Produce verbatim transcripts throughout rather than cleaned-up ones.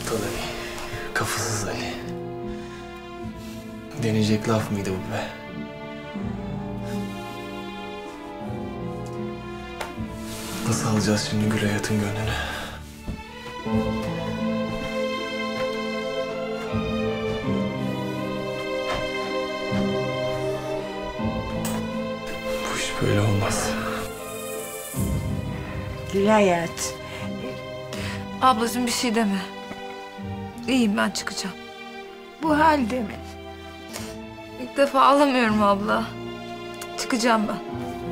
Aptal Ali. Kafasız Ali. Deneyecek laf mıydı bu be? Nasıl alacağız şimdi Gül Hayat'ın gönlünü? Bu iş böyle olmaz. Gül Hayat. Ablacığım bir şey deme. İyiyim, ben çıkacağım. Bu halde mi? İlk defa ağlamıyorum abla. Çıkacağım ben.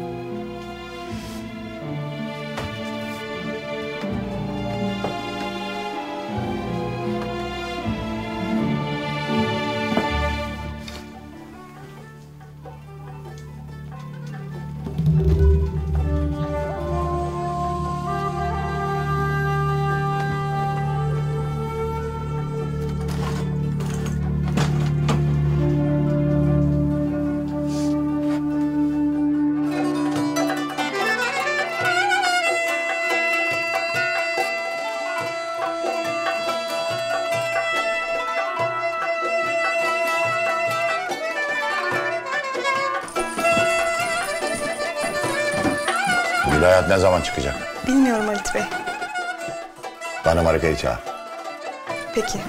Gül Hayat ne zaman çıkacak? Bilmiyorum Halit Bey. Bana Marika'yı çağır. Peki.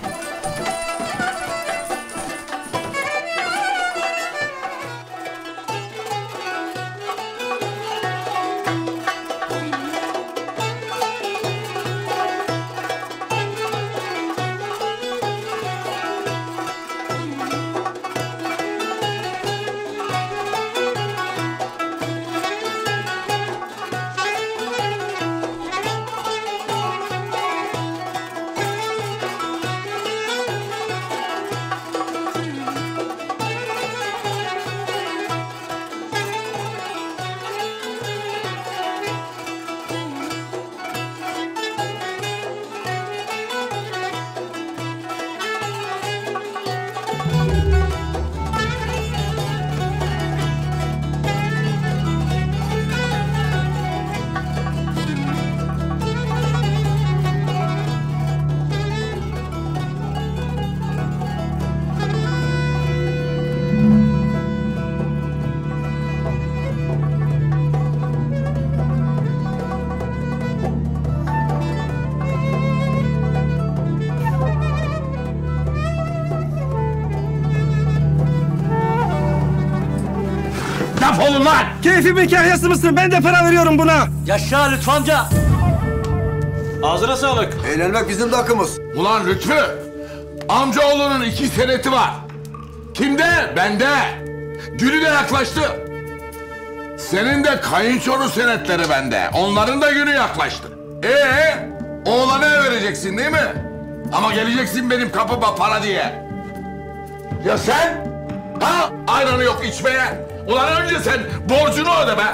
Defolun lan! Keyfi bir kahyası mısın? Ben de para veriyorum buna. Yaşa Lütfü amca! Ağzına sağlık. Eğlenmek bizim de hakkımız. Ulan Lütfü! Amcaoğlunun iki seneti var. Kimde? Bende. Gülü de yaklaştı. Senin de kayınçolu senetleri bende. Onların da günü yaklaştı. Ee, oğlana ev vereceksin değil mi? Ama geleceksin benim kapıma para diye. Ya sen? Ha? Ayranı yok içmeye. Ulan önce sen borcunu öde be.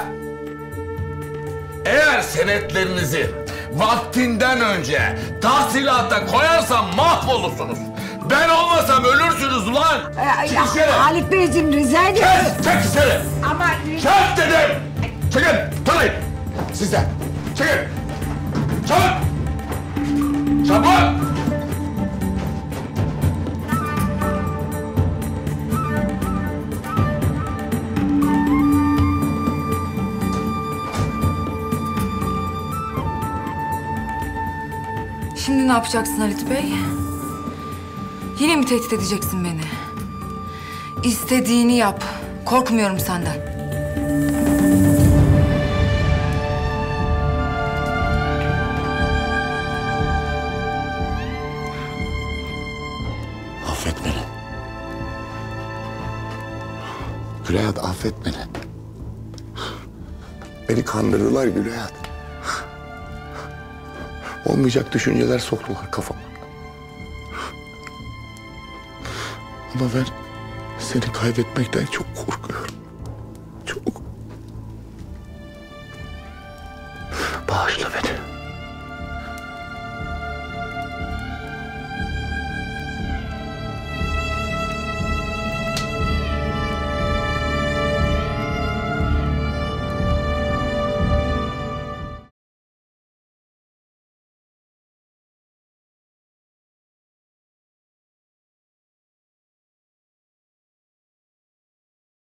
Eğer senetlerinizi vaktinden önce tahsilata koyarsam mahvolursunuz. Ben olmasam ölürsünüz ulan. Ay, Çık içeri. Halit Beyciğim rica ederim. Kes, çek içeri. Ama... Çek dedim. Çekin, tanıyın. Siz de. Çekin. Çabuk. Çabuk. Şimdi ne yapacaksın Halit Bey? Yine mi tehdit edeceksin beni? İstediğini yap. Korkmuyorum senden. Affet beni. Gül Hayat affet beni. Beni kandırdılar Gül Hayat. Olmayacak düşünceler soktular kafama. Ama ben seni kaybetmekten çok korkuyorum. Çok. Bağışla beni.